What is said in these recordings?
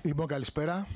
Λοιπόν, καλησπέρα.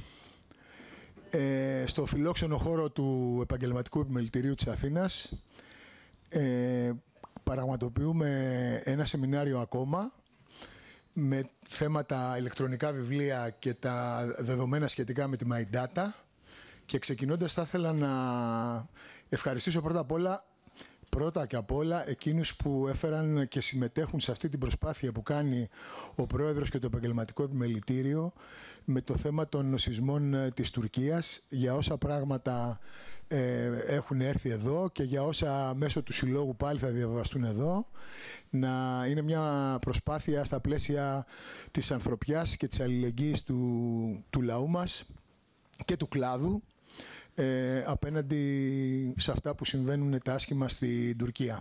Στο φιλόξενο χώρο του Επαγγελματικού Επιμελητηρίου της Αθήνας πραγματοποιούμε ένα σεμινάριο ακόμα με θέματα ηλεκτρονικά βιβλία και τα δεδομένα σχετικά με τη My Data. Και ξεκινώντας θα ήθελα να ευχαριστήσω πρώτα και απ' όλα εκείνους που έφεραν και συμμετέχουν σε αυτή την προσπάθεια που κάνει ο Πρόεδρος και το Επαγγελματικό Επιμελητήριο με το θέμα των σεισμών της Τουρκίας, για όσα πράγματα έχουν έρθει εδώ και για όσα μέσω του Συλλόγου πάλι θα διαβαστούν εδώ. Να είναι μια προσπάθεια στα πλαίσια της ανθρωπιάς και της αλληλεγγύης του λαού μας και του κλάδου απέναντι σε αυτά που συμβαίνουν τα άσχημα στην Τουρκία.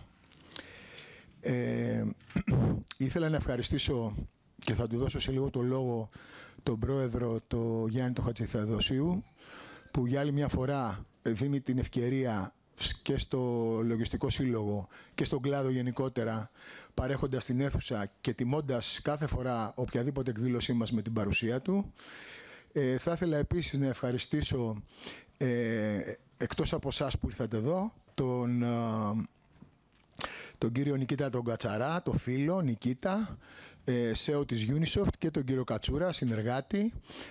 Ήθελα να ευχαριστήσω και θα του δώσω σε λίγο το λόγο τον Πρόεδρο, τον Γιάννη τον Χατζηθεοδοσίου, που για άλλη μια φορά δίνει την ευκαιρία και στο Λογιστικό Σύλλογο και στον κλάδο γενικότερα, παρέχοντας την αίθουσα και τιμώντας κάθε φορά οποιαδήποτε εκδήλωσή μας με την παρουσία του. Θα ήθελα επίσης να ευχαριστήσω, εκτός από εσάς που ήρθατε εδώ, τον κύριο Νικήτα τον Κατσαρά, το φίλο Νικήτα, SEO της Unisoft, και τον κύριο Κατσούρα, συνεργάτη,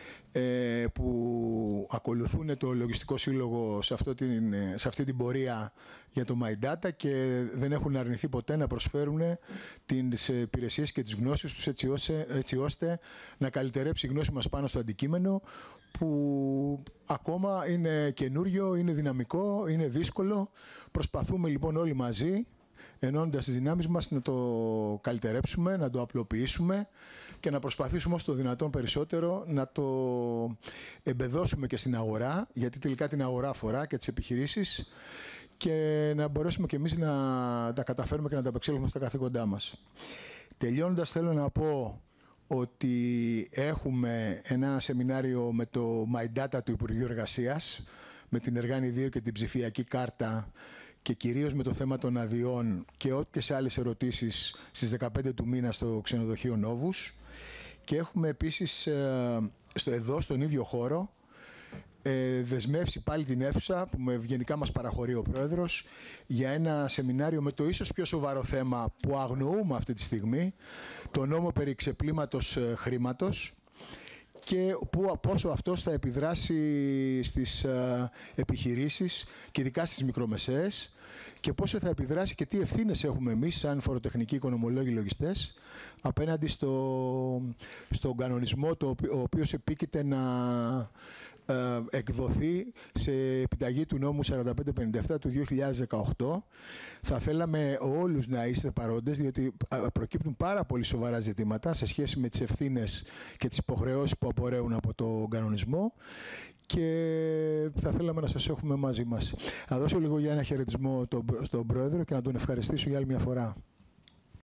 που ακολουθούν το Λογιστικό Σύλλογο σε αυτή την πορεία για το My Data και δεν έχουν αρνηθεί ποτέ να προσφέρουν τις υπηρεσίες και τις γνώσεις τους έτσι ώστε να καλυτερέψει η γνώση μας πάνω στο αντικείμενο, που ακόμα είναι καινούριο, είναι δυναμικό, είναι δύσκολο. Προσπαθούμε λοιπόν όλοι μαζί, ενώνοντας τις δυνάμεις μας, να το καλυτερέψουμε, να το απλοποιήσουμε και να προσπαθήσουμε όσο το δυνατόν περισσότερο να το εμπεδώσουμε και στην αγορά, γιατί τελικά την αγορά αφορά και τις επιχειρήσεις, και να μπορέσουμε και εμείς να τα καταφέρουμε και να τα απεξέλθουμε στα καθήκοντά μας. Τελειώνοντας, θέλω να πω ότι έχουμε ένα σεμινάριο με το My Data του Υπουργείου Εργασίας, με την Εργάνη 2 και την ψηφιακή κάρτα, και κυρίως με το θέμα των αδειών και όποιες άλλες ερωτήσεις στις 15 του μήνα στο ξενοδοχείο Νόβους. Και έχουμε επίσης εδώ στον ίδιο χώρο δεσμεύσει πάλι την αίθουσα που ευγενικά μας παραχωρεί ο Πρόεδρος για ένα σεμινάριο με το ίσως πιο σοβαρό θέμα που αγνοούμε αυτή τη στιγμή, το νόμο περί ξεπλήματος χρήματος, και πόσο αυτός θα επιδράσει στις επιχειρήσεις και ειδικά στις μικρομεσαίες, και πόσο θα επιδράσει και τι ευθύνες έχουμε εμείς σαν φοροτεχνικοί οικονομολόγοι λογιστές απέναντι στον κανονισμό ο οποίος επίκειται να εκδοθεί σε επιταγή του νόμου 4557 του 2018. Θα θέλαμε όλους να είστε παρόντες, διότι προκύπτουν πάρα πολύ σοβαρά ζητήματα σε σχέση με τις ευθύνες και τις υποχρεώσεις που απορρέουν από τον κανονισμό, και θα θέλαμε να σας έχουμε μαζί μας. Θα δώσω λίγο για ένα χαιρετισμό στον Πρόεδρο και να τον ευχαριστήσω για άλλη μια φορά.